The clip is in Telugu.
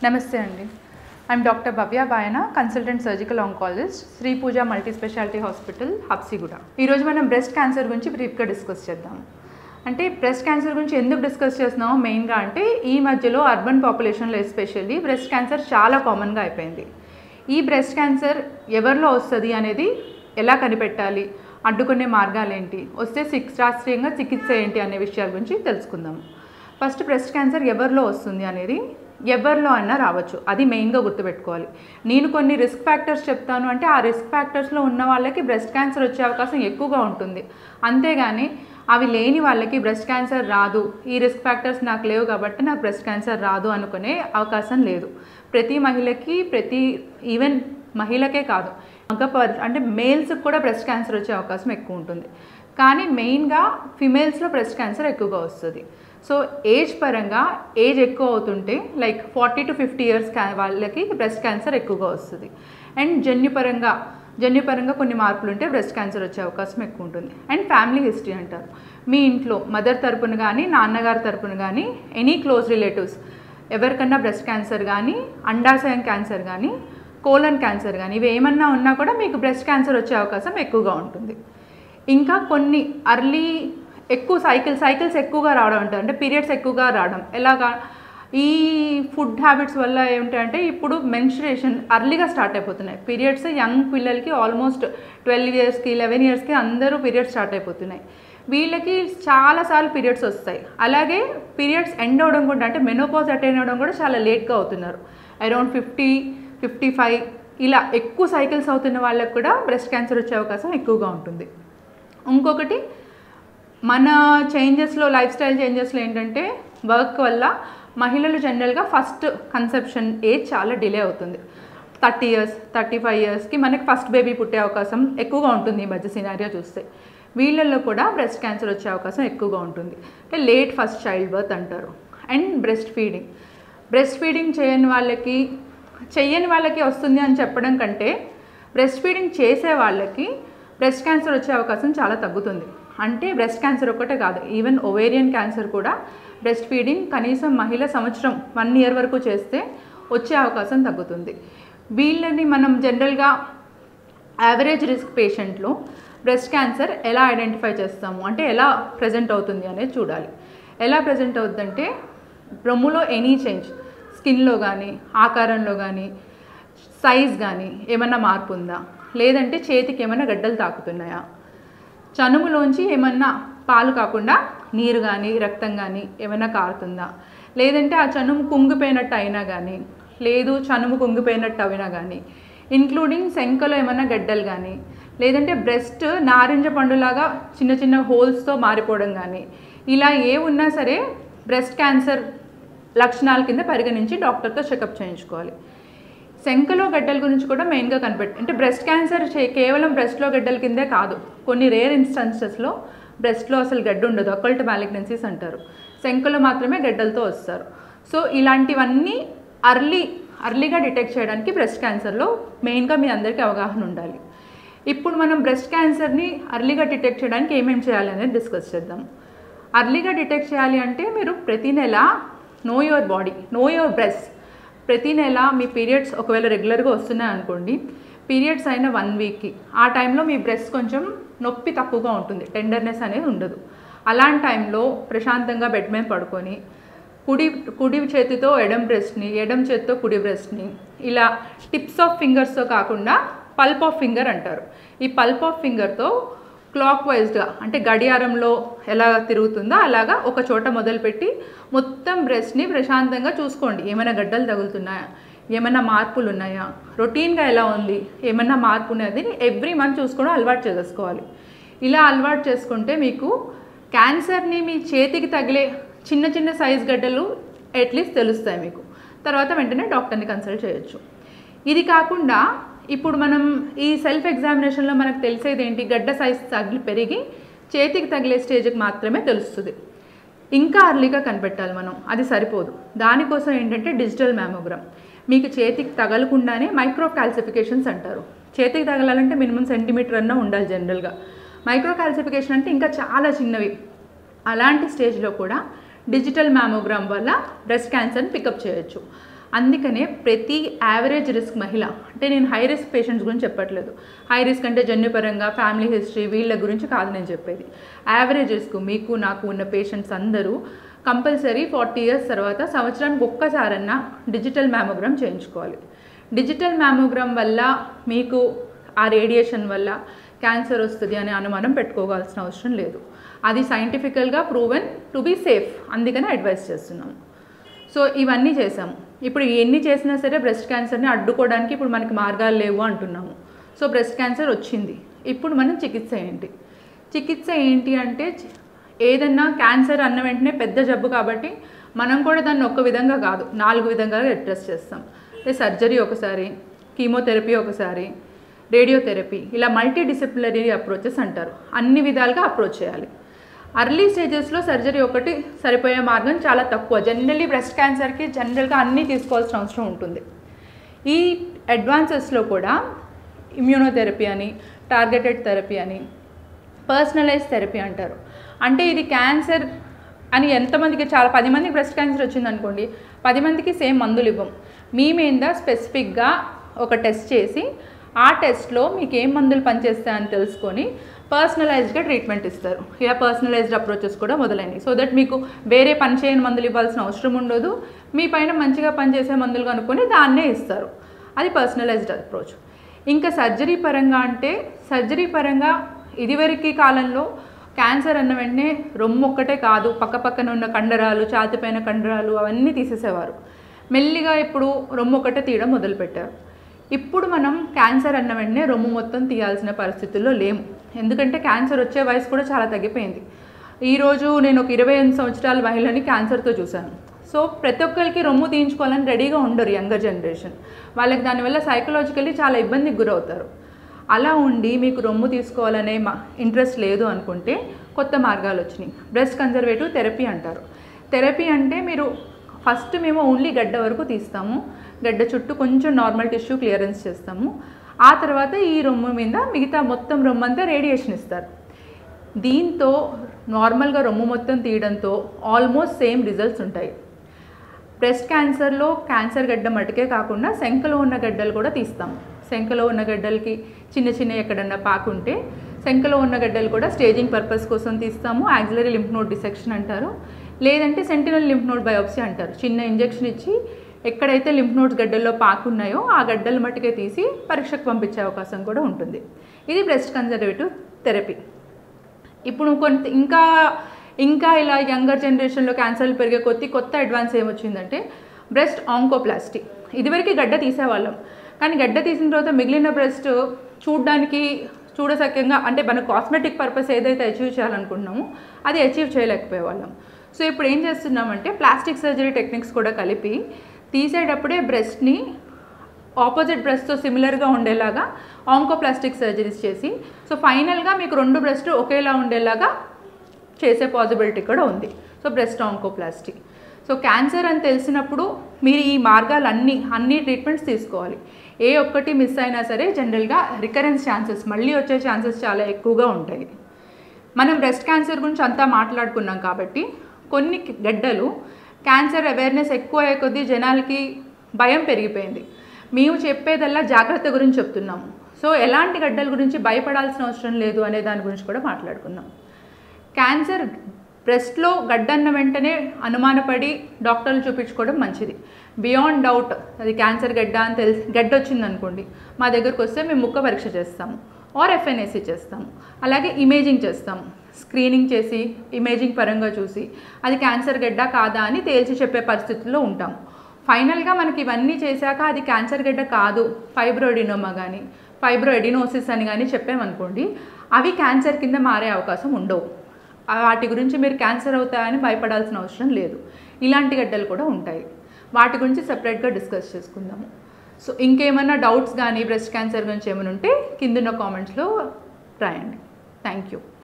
నమస్తే అండి. I'm doctor Bhavya Bayana, consultant surgical oncologist, Sri Pooja multi speciality hospital, Habsiguda. ఈరోజు మనం బ్రెస్ట్ క్యాన్సర్ గురించి బ్రీఫ్గా డిస్కస్ చేద్దాం. అంటే బ్రెస్ట్ క్యాన్సర్ గురించి ఎందుకు డిస్కస్ చేస్తున్నామో మెయిన్గా అంటే ఈ మధ్యలో అర్బన్ పాపులేషన్లో ఎస్పెషల్లీ బ్రెస్ట్ క్యాన్సర్ చాలా కామన్గా అయిపోయింది. ఈ బ్రెస్ట్ క్యాన్సర్ ఎవరిలో వస్తుంది అనేది ఎలా కనిపెట్టాలి, అడ్డుకునే మార్గాలు ఏంటి, వస్తే శాస్త్రీయంగా చికిత్స ఏంటి అనే విషయాల గురించి తెలుసుకుందాం. ఫస్ట్ బ్రెస్ట్ క్యాన్సర్ ఎవరిలో వస్తుంది అనేది ఎవరిలో అన్నా రావచ్చు, అది మెయిన్గా గుర్తుపెట్టుకోవాలి. నేను కొన్ని రిస్క్ ఫ్యాక్టర్స్ చెప్తాను అంటే ఆ రిస్క్ ఫ్యాక్టర్స్లో ఉన్న వాళ్ళకి బ్రెస్ట్ క్యాన్సర్ వచ్చే అవకాశం ఎక్కువగా ఉంటుంది. అంతేగాని అవి లేని వాళ్ళకి బ్రెస్ట్ క్యాన్సర్ రాదు, ఈ రిస్క్ ఫ్యాక్టర్స్ నాకు లేవు కాబట్టి నాకు బ్రెస్ట్ క్యాన్సర్ రాదు అనుకునే అవకాశం లేదు. ప్రతి మహిళకి, ఈవెన్ మహిళకే కాదు, అంటే మేల్స్కి కూడా బ్రెస్ట్ క్యాన్సర్ వచ్చే అవకాశం ఎక్కువ ఉంటుంది. కానీ మెయిన్గా ఫిమేల్స్లో బ్రెస్ట్ క్యాన్సర్ ఎక్కువగా వస్తుంది. సో ఏజ్ పరంగా ఏజ్ ఎక్కువ అవుతుంటే లైక్ 40 to 50 years వాళ్ళకి బ్రెస్ట్ క్యాన్సర్ ఎక్కువగా వస్తుంది. అండ్ జన్యుపరంగా కొన్ని మార్పులు ఉంటే బ్రెస్ట్ క్యాన్సర్ వచ్చే అవకాశం ఎక్కువ ఉంటుంది. అండ్ ఫ్యామిలీ హిస్టరీ అంటారు. మీ ఇంట్లో మదర్ తరపున కానీ, నాన్నగారి తరపున కానీ, ఎనీ క్లోజ్ రిలేటివ్స్ ఎవరికన్నా బ్రెస్ట్ క్యాన్సర్ కానీ, అండాశయం క్యాన్సర్ కానీ, కోలన్ క్యాన్సర్ కానీ, ఇవి ఏమన్నా ఉన్నా కూడా మీకు బ్రెస్ట్ క్యాన్సర్ వచ్చే అవకాశం ఎక్కువగా ఉంటుంది. ఇంకా కొన్ని ఎక్కువ సైకిల్స్ ఎక్కువగా రావడం అంటారు, అంటే పీరియడ్స్ ఎక్కువగా రావడం. ఎలాగా, ఈ ఫుడ్ హ్యాబిట్స్ వల్ల ఏమిటంటే ఇప్పుడు మెన్స్ట్రుయేషన్ అర్లీగా స్టార్ట్ అయిపోతున్నాయి. పీరియడ్స్ యంగ్ పిల్లలకి ఆల్మోస్ట్ 12 yearsకి 11 yearsకి అందరూ పీరియడ్స్ స్టార్ట్ అయిపోతున్నాయి. వీళ్ళకి చాలాసార్లు పీరియడ్స్ వస్తాయి. అలాగే పీరియడ్స్ ఎండ్ అవ్వడం కూడా, అంటే మెనోపాజ్ అటైన్ అవ్వడం కూడా చాలా లేట్గా అవుతున్నారు. అరౌండ్ 50, 55 ఇలా ఎక్కువ సైకిల్స్ అవుతున్న వాళ్ళకి కూడా బ్రెస్ట్ క్యాన్సర్ వచ్చే అవకాశం ఎక్కువగా ఉంటుంది. ఇంకొకటి, మన లైఫ్ స్టైల్ చేంజెస్లో ఏంటంటే వర్క్ వల్ల మహిళలు జనరల్గా ఫస్ట్ కన్సెప్షన్ ఏజ్ చాలా డిలే అవుతుంది. 30 years, 35 yearsకి మనకి ఫస్ట్ బేబీ పుట్టే అవకాశం ఎక్కువగా ఉంటుంది. ఈ మధ్య సినారియో చూస్తే వీళ్ళల్లో కూడా బ్రెస్ట్ క్యాన్సర్ వచ్చే అవకాశం ఎక్కువగా ఉంటుంది. అంటే లేట్ ఫస్ట్ చైల్డ్ బర్త్ అంటారు. అండ్ బ్రెస్ట్ ఫీడింగ్ చేయని వాళ్ళకి వస్తుంది అని చెప్పడం కంటే బ్రెస్ట్ ఫీడింగ్ చేసే వాళ్ళకి బ్రెస్ట్ క్యాన్సర్ వచ్చే అవకాశం చాలా తగ్గుతుంది. అంటే బ్రెస్ట్ క్యాన్సర్ ఒక్కటే కాదు, ఈవెన్ ఓవేరియన్ క్యాన్సర్ కూడా బ్రెస్ట్ ఫీడింగ్ కనీసం మహిళ సంవత్సరం 1 year వరకు చేస్తే వచ్చే అవకాశం తగ్గుతుంది. వీళ్ళని మనం జనరల్గా యావరేజ్ రిస్క్ పేషెంట్లో బ్రెస్ట్ క్యాన్సర్ ఎలా ఐడెంటిఫై చేస్తాము అంటే ఎలా ప్రజెంట్ అవుతుంది అనేది చూడాలి. ఎలా ప్రజెంట్ అవుతుందంటే రొమ్ములో ఎనీ చేంజ్, స్కిన్లో కానీ, ఆకారంలో కానీ, సైజ్ కానీ ఏమన్నా మార్పు ఉందా, లేదంటే చేతికి ఏమైనా గడ్డలు తాకుతున్నాయా, చనుములోంచి ఏమన్నా పాలు కాకుండా నీరు కానీ, రక్తం కానీ ఏమైనా కారుతుందా, లేదంటే ఆ చనుము కుంగిపోయినట్టు అయినా కానీ, లేదు చనుము కుంగిపోయినట్టు అయినా కానీ, ఇంక్లూడింగ్ శంకలో ఏమైనా గడ్డలు కానీ, లేదంటే బ్రెస్ట్ నారింజ పండులాగా చిన్న చిన్న హోల్స్తో మారిపోవడం కానీ, ఇలా ఏ ఉన్నా సరే బ్రెస్ట్ క్యాన్సర్ లక్షణాల కింద పరిగణించి డాక్టర్తో చెకప్ చేయించుకోవాలి. శంకలో గడ్డల గురించి కూడా మెయిన్గా అంటే బ్రెస్ట్ క్యాన్సర్ కేవలం బ్రెస్ట్లో గడ్డల కిందే కాదు, కొన్ని రేర్ ఇన్స్టెన్సెస్లో బ్రెస్ట్లో అసలు గడ్డ ఉండదు, అకల్ట్ మ్యాలిగ్నెన్సీస్ అంటారు. శంకలో మాత్రమే గడ్డలతో వస్తారు. సో ఇలాంటివన్నీ అర్లీగా డిటెక్ట్ చేయడానికి బ్రెస్ట్ క్యాన్సర్లో మెయిన్గా మీ అందరికీ అవగాహన ఉండాలి. ఇప్పుడు మనం బ్రెస్ట్ క్యాన్సర్ని అర్లీగా డిటెక్ట్ చేయడానికి ఏమేమి చేయాలి అనేది డిస్కస్ చేద్దాం. అర్లీగా డిటెక్ట్ చేయాలి అంటే మీరు ప్రతి నెల know your body, know your breast. ప్రతి నెల మీ పీరియడ్స్ ఒకవేళ రెగ్యులర్గా వస్తున్నాయి అనుకోండి, పీరియడ్స్ అయిన 1 weekకి ఆ టైంలో మీ బ్రెస్ట్ కొంచెం నొప్పి తక్కువగా ఉంటుంది, టెండర్నెస్ అనేది ఉండదు. అలాంటి టైంలో ప్రశాంతంగా బెడ్ మీద పడుకొని కుడి చేతితో ఎడం చేతితో కుడి బ్రెస్ట్ని ఇలా టిప్స్ ఆఫ్ ఫింగర్స్తో కాకుండా పల్ప్ ఆఫ్ ఫింగర్ అంటారు. ఈ పల్ప్ ఆఫ్ ఫింగర్తో క్లాక్ వైజ్గా, అంటే గడియారంలో ఎలా తిరుగుతుందో అలాగా ఒక చోట మొదలుపెట్టి మొత్తం బ్రెస్ట్ని ప్రశాంతంగా చూసుకోండి. ఏమైనా గడ్డలు తగులుతున్నాయా, ఏమైనా మార్పులు ఉన్నాయా, రొటీన్గా ఎలా ఉంది, ఏమైనా మార్పు ఉన్నది ఎవ్రీ మంత్ చూసుకోవడం అలవాటు చేసుకోవాలి. ఇలా అలవాటు చేసుకుంటే మీకు క్యాన్సర్ని మీ చేతికి తగిలే చిన్న చిన్న సైజ్ గడ్డలు అట్లీస్ట్ తెలుస్తాయి మీకు. తర్వాత వెంటనే డాక్టర్ని కన్సల్ట్ చేయొచ్చు. ఇది కాకుండా ఇప్పుడు మనం ఈ సెల్ఫ్ ఎగ్జామినేషన్లో మనకు తెలిసేది ఏంటి, గడ్డ సైజ్ పెరిగి చేతికి తగిలే స్టేజ్కి మాత్రమే తెలుస్తుంది. ఇంకా అర్లీగా కనిపెట్టాలి మనం, అది సరిపోదు. దానికోసం ఏంటంటే డిజిటల్ మ్యామోగ్రామ్. మీకు చేతికి తగలకుండానే మైక్రో కాల్సిఫికేషన్స్ అంటారు. చేతికి తగలాలంటే మినిమం సెంటీమీటర్ అన్నా ఉండాలి జనరల్గా. మైక్రో కాల్సిఫికేషన్ అంటే ఇంకా చాలా చిన్నవి. అలాంటి స్టేజ్లో కూడా డిజిటల్ మ్యామోగ్రామ్ వల్ల బ్రెస్ట్ క్యాన్సర్ని పికప్ చేయొచ్చు. అందుకనే ప్రతి యావరేజ్ రిస్క్ మహిళ, అంటే నేను హై రిస్క్ పేషెంట్స్ గురించి చెప్పట్లేదు, హై రిస్క్ అంటే జన్యుపరంగా ఫ్యామిలీ హిస్టరీ వీళ్ళ గురించి కాదు నేను చెప్పేది. యావరేజ్ రిస్క్ మీకు నాకు ఉన్న పేషెంట్స్ అందరూ కంపల్సరీ 40 ఇయర్స్ తర్వాత సంవత్సరానికి ఒక్కసారన్నా డిజిటల్ మ్యామోగ్రామ్ చేయించుకోవాలి. డిజిటల్ మ్యామోగ్రామ్ వల్ల మీకు ఆ రేడియేషన్ వల్ల క్యాన్సర్ వస్తుంది అనే అనుమానం పెట్టుకోవాల్సిన అవసరం లేదు. అది సైంటిఫికల్గా ప్రూవెన్ టు బీ సేఫ్, అందుకని అడ్వైస్ చేస్తున్నాము. సో ఇవన్నీ చేసాము. ఇప్పుడు ఎన్ని చేసినా సరే బ్రెస్ట్ క్యాన్సర్ని అడ్డుకోవడానికి ఇప్పుడు మనకి మార్గాలు లేవు అంటున్నాము. సో బ్రెస్ట్ క్యాన్సర్ వచ్చింది, ఇప్పుడు మనం చికిత్స ఏంటి? చికిత్స ఏంటి అంటే ఏదన్నా క్యాన్సర్ అన్న వెంటనే పెద్ద జబ్బు కాబట్టి మనం కూడా దాన్ని ఒక్క విధంగా కాదు 4 విధంగా అడ్రస్ చేస్తాం. సర్జరీ ఒకసారి, కీమోథెరపీ ఒకసారి, రేడియోథెరపీ, ఇలా మల్టీ డిసిప్లినరీ అప్రోచెస్ అంటారు. అన్ని విధాలుగా అప్రోచ్ చేయాలి. అర్లీ స్టేజెస్లో సర్జరీ ఒకటి సరిపోయే మార్గం చాలా తక్కువ. జనరల్లీ బ్రెస్ట్ క్యాన్సర్కి జనరల్గా అన్నీ తీసుకోవాల్సిన అవసరం ఉంటుంది. ఈ అడ్వాన్సెస్లో కూడా ఇమ్యూనోథెరపీ అని, టార్గెటెడ్ థెరపీ అని, పర్సనలైజ్ థెరపీ అంటారు. అంటే ఇది క్యాన్సర్ అని ఎంతమందికి, చాలా 10 మందికి బ్రెస్ట్ క్యాన్సర్ వచ్చిందనుకోండి, 10 మందికి సేమ్ మందులు ఇవ్వం. మీ మీద స్పెసిఫిక్గా ఒక టెస్ట్ చేసి ఆ టెస్ట్లో మీకు ఏం మందులు పనిచేస్తాయని తెలుసుకొని పర్సనలైజ్డ్గా ట్రీట్మెంట్ ఇస్తారు. ఇలా పర్సనలైజ్డ్ అప్రోచెస్ కూడా మొదలైనవి. సో దట్ మీకు వేరే పని చేయని మందులు ఇవ్వాల్సిన అవసరం ఉండదు, మీ పైన మంచిగా పనిచేసే మందులు కనుక్కొని దాన్నే ఇస్తారు. అది పర్సనలైజ్డ్ అప్రోచ్. ఇంకా సర్జరీ పరంగా అంటే, సర్జరీ పరంగా ఇదివరకు కాలంలో క్యాన్సర్ అన్న వెంటనే రొమ్ము ఒక్కటే కాదు, పక్కపక్కన ఉన్న కండరాలు, ఛాతిపైన కండరాలు అవన్నీ తీసేసేవారు. మెల్లిగా ఇప్పుడు రొమ్ము ఒకటే తీయడం మొదలుపెట్టారు. ఇప్పుడు మనం క్యాన్సర్ అన్న వెంటనే రొమ్ము మొత్తం తీయాల్సిన పరిస్థితుల్లో లేము. ఎందుకంటే క్యాన్సర్ వచ్చే వయసు కూడా చాలా తగ్గిపోయింది. ఈరోజు నేను ఒక 28 సంవత్సరాల మహిళని క్యాన్సర్తో చూశాను. సో ప్రతి ఒక్కరికి రొమ్ము తీయించుకోవాలని రెడీగా ఉండరు యంగర్ జనరేషన్. వాళ్ళకి దానివల్ల సైకలాజికల్లీ చాలా ఇబ్బందికి గురవుతారు. అలా ఉండి మీకు రొమ్ము తీసుకోవాలనే ఇంట్రెస్ట్ లేదు అనుకుంటే కొత్త మార్గాలు వచ్చినాయి. బ్రెస్ట్ కన్జర్వేటివ్ థెరపీ అంటారు. థెరపీ అంటే మీరు ఫస్ట్ మేము ఓన్లీ గడ్డ వరకు తీస్తాము, గడ్డ చుట్టూ కొంచెం నార్మల్ టిష్యూ క్లియరెన్స్ చేస్తాము. ఆ తర్వాత ఈ రొమ్ము మీద మిగతా మొత్తం రొమ్ము అంతా రేడియేషన్ ఇస్తారు. దీంతో నార్మల్గా రొమ్ము మొత్తం తీయడంతో ఆల్మోస్ట్ సేమ్ రిజల్ట్స్ ఉంటాయి. బ్రెస్ట్ క్యాన్సర్లో క్యాన్సర్ గడ్డ మటుకే కాకుండా శంకలో ఉన్న గడ్డలు కూడా తీస్తాము. శంకలో ఉన్న గడ్డలకి చిన్న చిన్న ఎక్కడన్నా పాకుంటే శంకలో ఉన్న గడ్డలు కూడా స్టేజింగ్ పర్పస్ కోసం తీస్తాము. యాక్సిలరీ లింఫ్ నోడ్ డిసెక్షన్ అంటారు, లేదంటే సెంటినల్ లింఫ్ నోడ్ బయోప్సీ అంటారు. చిన్న ఇంజెక్షన్ ఇచ్చి ఎక్కడైతే లింఫ్ నోడ్స్ గడ్డల్లో పాకున్నాయో ఆ గడ్డలు మట్టుకే తీసి పరీక్షకు పంపించే అవకాశం కూడా ఉంటుంది. ఇది బ్రెస్ట్ కన్జర్వేటివ్ థెరపీ. ఇప్పుడు ఇంకా ఇలా యంగర్ జనరేషన్లో క్యాన్సర్లు పెరిగే కొత్త అడ్వాన్స్ ఏమొచ్చిందంటే బ్రెస్ట్ ఆంకోప్లాస్టీ. ఇదివరకు గడ్డ తీసేవాళ్ళం, కానీ గడ్డ తీసిన తర్వాత మిగిలిన బ్రెస్ట్ చూడసక్యంగా, అంటే మన కాస్మెటిక్ పర్పస్ ఏదైతే అచీవ్ చేయాలనుకుంటున్నామో అది అచీవ్ చేయలేకపోయేవాళ్ళం. సో ఇప్పుడు ఏం చేస్తున్నామంటే ప్లాస్టిక్ సర్జరీ టెక్నిక్స్ కూడా కలిపి తీసేటప్పుడే బ్రెస్ట్ని ఆపోజిట్ బ్రెస్ట్తో సిమిలర్గా ఉండేలాగా ఆంకోప్లాస్టిక్ సర్జరీస్ చేసి, సో ఫైనల్గా మీకు 2 బ్రెస్ట్ ఒకేలా ఉండేలాగా చేసే పాసిబిలిటీ కూడా ఉంది. So breast oncoplasty. So cancer అని తెలిసినప్పుడు మీరు ఈ మార్గాలు అన్ని ట్రీట్మెంట్స్ తీసుకోవాలి. ఏ ఒక్కటి మిస్ అయినా సరే జనరల్గా రికరెన్స్ ఛాన్సెస్, మళ్ళీ వచ్చే ఛాన్సెస్ చాలా ఎక్కువగా ఉంటాయి. మనం బ్రెస్ట్ క్యాన్సర్ గురించి అంతా మాట్లాడుకున్నాం కాబట్టి కొన్ని గడ్డలు క్యాన్సర్ అవేర్నెస్ ఎక్కువ అయ్యే కొద్దీ జనాలకి భయం పెరిగిపోయింది. మేము చెప్పేదల్లా జాగ్రత్త గురించి చెప్తున్నాము. సో ఎలాంటి గడ్డల గురించి భయపడాల్సిన అవసరం లేదు అనే దాని గురించి కూడా మాట్లాడుకుందాం. క్యాన్సర్ బ్రెస్ట్లో గడ్డన్న వెంటనే అనుమానపడి డాక్టర్లు చూపించుకోవడం మంచిది. బియాండ్ డౌట్ అది క్యాన్సర్ గడ్డ అని గడ్డ వచ్చిందనుకోండి, మా దగ్గరకు వస్తే మేము ముక్క పరీక్ష చేస్తాము, ఆర్ FNAC చేస్తాము. అలాగే ఇమేజింగ్ చేస్తాము. స్క్రీనింగ్ చేసి ఇమేజింగ్ పరంగా చూసి అది క్యాన్సర్ గడ్డ కాదా అని తేల్చి చెప్పే పరిస్థితుల్లో ఉంటాము. ఫైనల్గా మనకి ఇవన్నీ చేశాక అది క్యాన్సర్ గడ్డ కాదు, ఫైబ్రోఎడినోమా కానీ ఫైబ్రోఎడినోసిస్ అని కానీ చెప్పామనుకోండి, అవి క్యాన్సర్ కింద మారే అవకాశం ఉండవు. వాటి గురించి మీరు క్యాన్సర్ అవుతాయని భయపడాల్సిన అవసరం లేదు. ఇలాంటి గడ్డలు కూడా ఉంటాయి, వాటి గురించి సెపరేట్గా డిస్కస్ చేసుకుందాము. సో ఇంకేమైనా డౌట్స్ కానీ బ్రెస్ట్ క్యాన్సర్ గురించి ఏమైనా ఉంటే కింద ఉన్న కామెంట్స్లో రాయండి. Thank you.